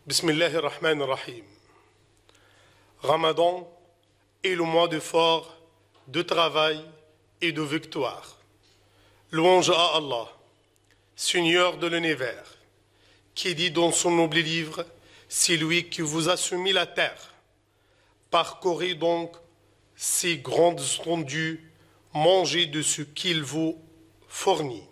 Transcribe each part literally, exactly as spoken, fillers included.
Bismillahir Rahmanir Rahim. Ramadan est le mois d'effort, de travail et de victoire. Louange à Allah, Seigneur de l'univers, qui dit dans son noble livre, c'est lui qui vous a soumis la terre. Parcourez donc ces grandes étendues, mangez de ce qu'il vous fournit.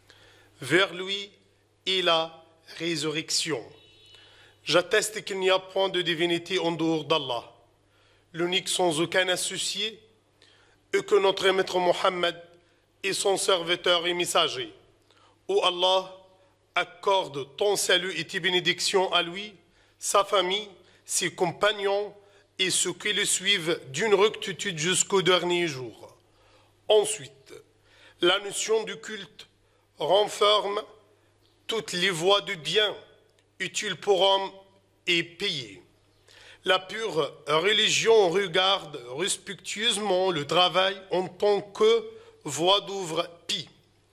Vers lui est la résurrection. J'atteste qu'il n'y a point de divinité en dehors d'Allah, l'unique sans aucun associé, et que notre maître Mohammed est son serviteur et messager. Ô Allah, accorde ton salut et tes bénédictions à lui, sa famille, ses compagnons et ceux qui le suivent d'une rectitude jusqu'au dernier jour. Ensuite, la notion du culte renferme toutes les voies de bien utiles pour homme et payé. La pure religion regarde respectueusement le travail en tant que voie d'ouvre pie.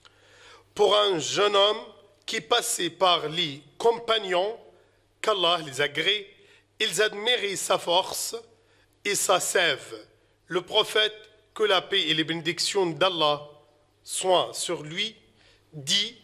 Pour un jeune homme qui passait par les compagnons, qu'Allah les agrée, ils admiraient sa force et sa sève. Le prophète, que la paix et les bénédictions d'Allah soient sur lui, dit: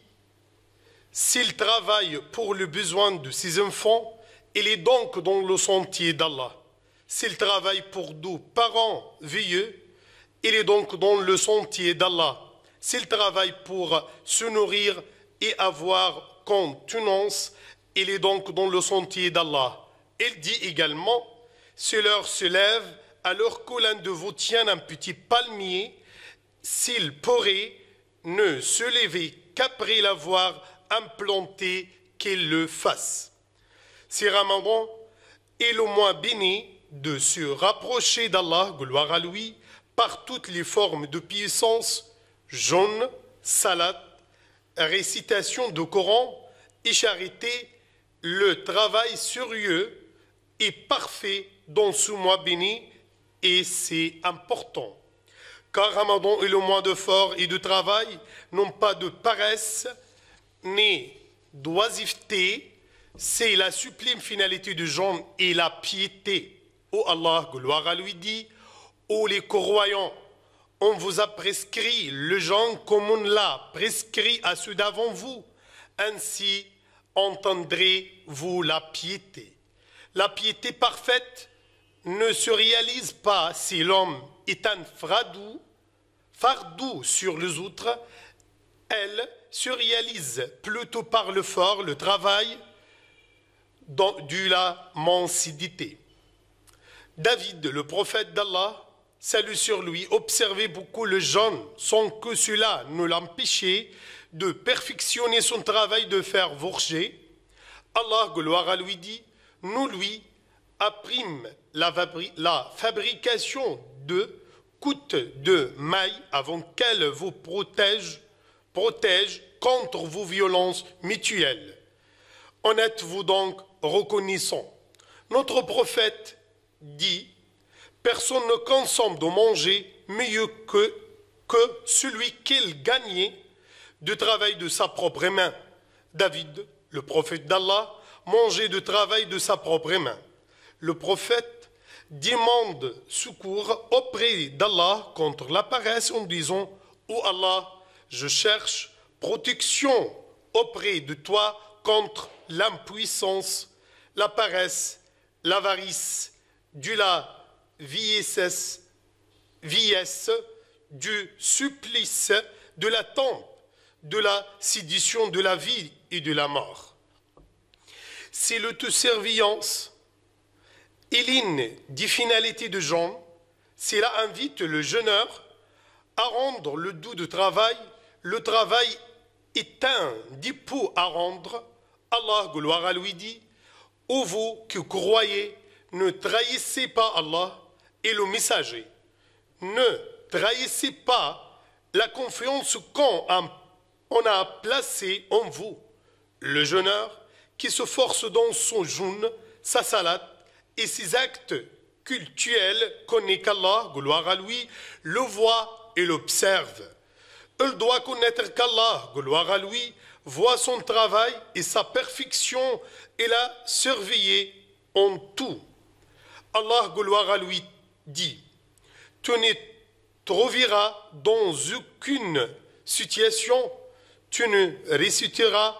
s'il travaille pour le besoin de ses enfants, il est donc dans le sentier d'Allah. S'il travaille pour deux parents vieux, il est donc dans le sentier d'Allah. S'il travaille pour se nourrir et avoir contenance, il est donc dans le sentier d'Allah. Il dit également: si l'heure se lève, alors que l'un de vous tient un petit palmier, s'il pourrait ne se lever qu'après l'avoir implanté, qu'il le fasse. Si Ramadan est le mois béni de se rapprocher d'Allah, gloire à lui, par toutes les formes de puissance, jeûne, salat, récitation du Coran et charité, le travail sérieux est parfait dans ce mois béni et c'est important. Car Ramadan est le mois d'effort et de travail, non pas de paresse, ni d'oisiveté, c'est la sublime finalité du jeûne et la piété. Ô Allah, gloire à lui, dit: ô les croyants, on vous a prescrit le jeûne comme on l'a prescrit à ceux d'avant vous. Ainsi entendrez-vous la piété. La piété parfaite ne se réalise pas si l'homme est un fardou, fardou sur les autres. Elle se réalise plutôt par le fort, le travail, dans, de la mansidité. David, le prophète d'Allah, salut sur lui, observait beaucoup le jeûne sans que cela ne l'empêchait de perfectionner son travail de faire forger. Allah, gloire à lui, dit: nous lui apprîmes la, la fabrication de coûtes de mailles avant qu'elle vous protège, protège contre vos violences mutuelles. En êtes-vous donc reconnaissant? Notre prophète dit: personne ne consomme de manger mieux que, que celui qu'il gagnait du travail de sa propre main. David, le prophète d'Allah, mangeait du travail de sa propre main. Le prophète demande secours auprès d'Allah contre la paresse en disant: ô Allah, je cherche protection auprès de toi contre l'impuissance, la paresse, l'avarice, de la vieillesse, vieillesse, du supplice, de la tombe, de la sédition de la vie et de la mort. C'est l'autoservience et l'une des finalités de jeûne. Cela invite le jeûneur à rendre le doux de travail. Le travail est un dépôt à rendre. Allah, gloire à lui, dit: ô vous qui croyez, ne trahissez pas Allah et le messager. Ne trahissez pas la confiance qu'on a placée en vous. Le jeûneur qui se force dans son jeûne, sa salat et ses actes cultuels connaît qu'Allah, gloire à lui, le voit et l'observe. Il doit connaître qu'Allah, gloire à lui, voit son travail et sa perfection et l'a surveillé en tout. Allah, gloire à lui, dit: tu ne trouveras dans aucune situation, tu ne réciteras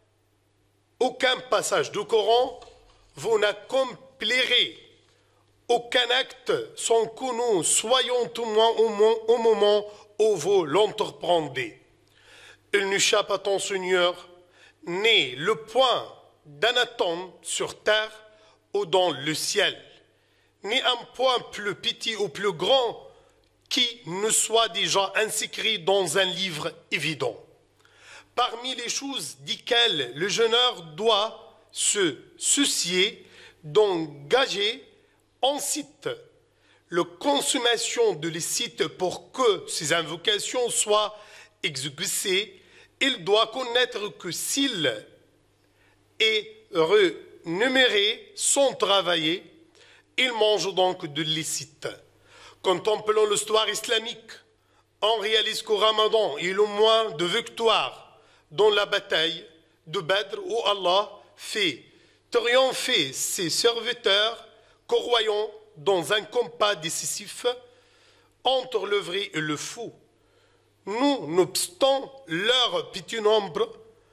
aucun passage du Coran, vous n'accomplirez aucun acte sans que nous soyons témoins au moment où vous l'entreprendrez. Il n'échappe à ton Seigneur, ni le point d'un atome sur terre ou dans le ciel, ni un point plus petit ou plus grand qui ne soit déjà inscrit dans un livre évident. Parmi les choses desquelles le jeûneur doit se soucier d'engager en cite la consommation de licite pour que ces invocations soient exécutées, il doit connaître que s'il est renuméré sans travailler, il mange donc de licite. Contemplant l'histoire islamique, on réalise qu'au Ramadan, il y a au moins de victoires dans la bataille de Badr où Allah fait triompher ses serviteurs croyant dans un combat décisif entre le vrai et le faux. Nous, nonobstant leur petit nombre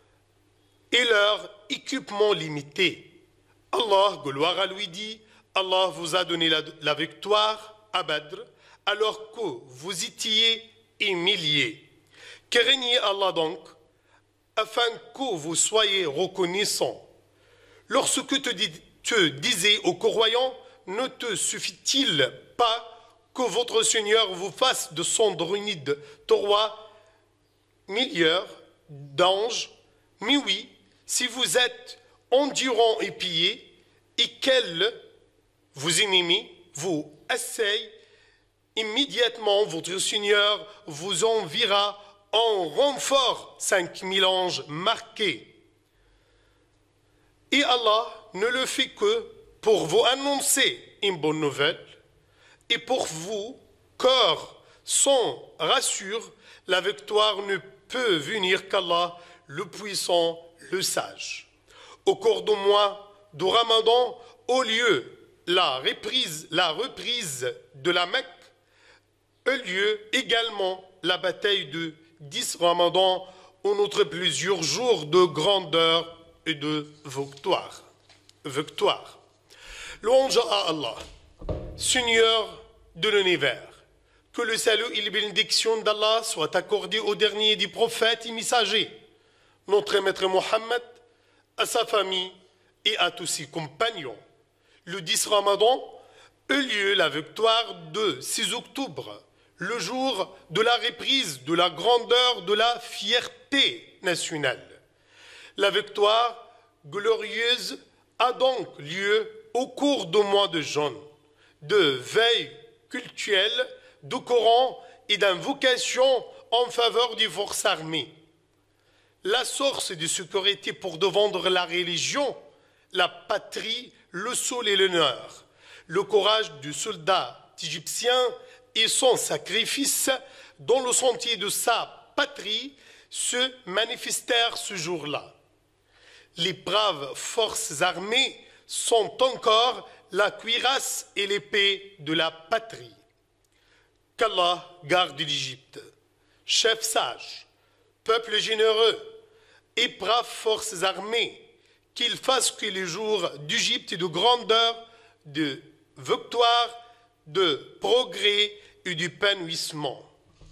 et leur équipement limité, Allah, gloire à lui, dit: Allah vous a donné la, la victoire à Badr alors que vous étiez et milliers. Craignez Allah donc, afin que vous soyez reconnaissants. Lorsque te, dis, te disais aux croyants, ne te suffit-il pas que votre Seigneur vous fasse de son drunide trois milliards d'anges? Mais oui, si vous êtes endurants et pillés, et qu'elle, vos ennemis, vous asseyent, immédiatement votre Seigneur vous enverra en renfort cinq mille anges marqués. Et Allah ne le fait que pour vous annoncer une bonne nouvelle et pour vous, corps sans rassure, la victoire ne peut venir qu'Allah, le puissant, le sage. Au cours du mois du Ramadan, au lieu la reprise, la reprise de la Mecque, a lieu également la bataille de dix Ramadan, où notre plusieurs jours de grandeur et de victoire. victoire. Louange à Allah, Seigneur de l'univers. Que le salut et les bénédictions d'Allah soient accordés au dernier des prophètes et messagers, notre maître Mohammed, à sa famille et à tous ses compagnons. Le dix Ramadan a lieu la victoire de six octobre, le jour de la reprise de la grandeur de la fierté nationale. La victoire glorieuse a donc lieu au cours du mois de juin, de veille cultuelle, du Coran et d'invocation en faveur des forces armées. La source de sécurité pour défendre la religion, la patrie, le sol et l'honneur, le courage du soldat égyptien et son sacrifice dans le sentier de sa patrie se manifestèrent ce jour-là. Les braves forces armées sont encore la cuirasse et l'épée de la patrie. Qu'Allah garde l'Égypte, chef sage, peuple généreux et braves forces armées, qu'il fasse que les jours d'Égypte et de grandeur, de victoire, de progrès et d'épanouissement.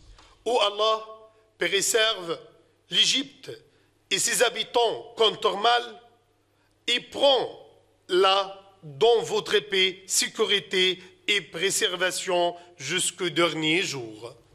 Ô Allah, préserve l'Égypte et ses habitants contre mal et prends-la dans votre paix, sécurité et préservation jusqu'au dernier jour.